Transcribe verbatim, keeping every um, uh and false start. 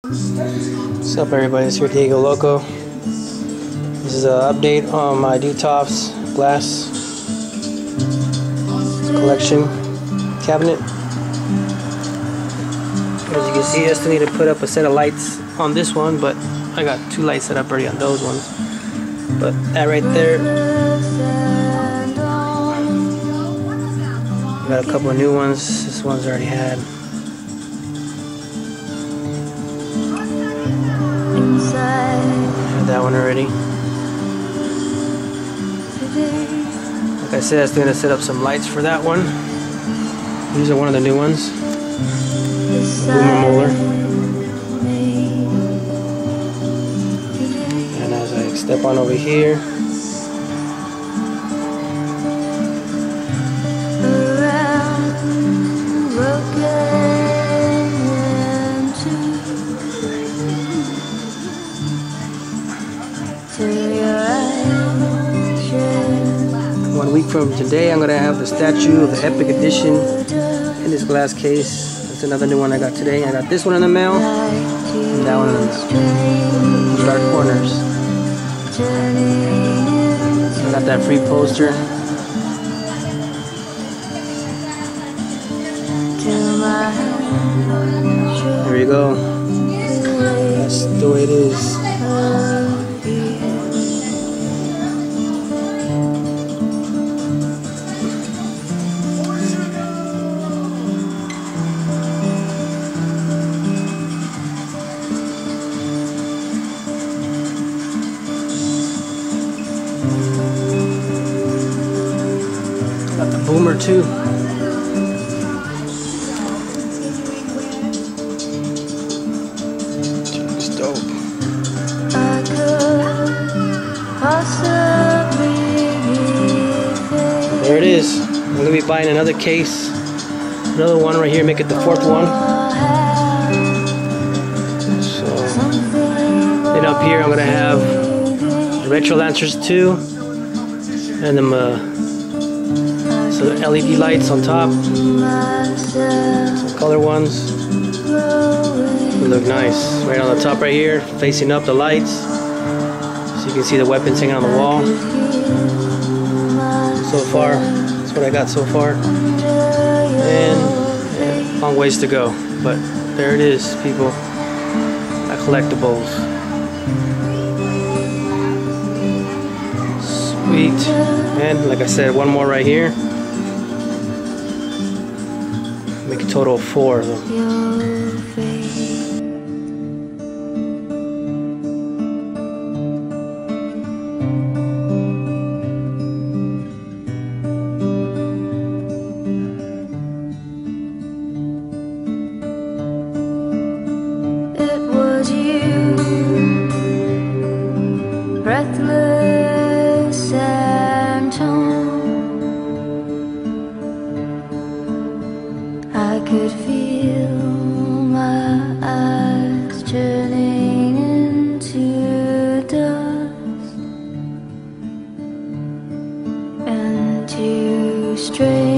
What's up, everybody? It's here Diego Loco. This is an update on my D-Tops glass collection cabinet. As you can see, I still need to put up a set of lights on this one, but I got two lights set up already on those ones. But that right there, got a couple of new ones. This one's already had. Had that one already. Like I said, I was going to set up some lights for that one. These are one of the new ones. Boomer Molar. And as I step on over here, one week from today, I'm going to have the statue of the Epic Edition in this glass case. That's another new one I got today. I got this one in the mail, and that one in the mail. Dark Corners. I got that free poster. There you go. That's the way it is. Got the Boomer too. It's dope. There it is. I'm gonna be buying another case, another one right here. Make it the fourth one. So then up here, I'm gonna have the Retro Lancers two, and then uh, so the L E D lights on top, some color ones. They look nice. Right on the top right here, facing up the lights, so you can see the weapons hanging on the wall. So far, that's what I got so far. And, and long ways to go, but there it is, people. My collectibles. Sweet. And like I said, one more right here. Make a total of four of them. It was you, breathless and torn. I could feel my eyes turning into dust, and two straight